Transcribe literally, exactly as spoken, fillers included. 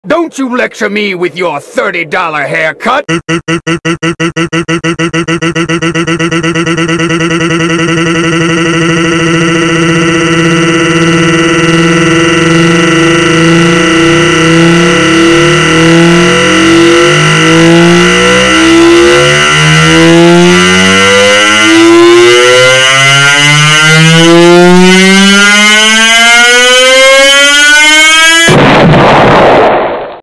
Don't you lecture me with your thirty dollar haircut!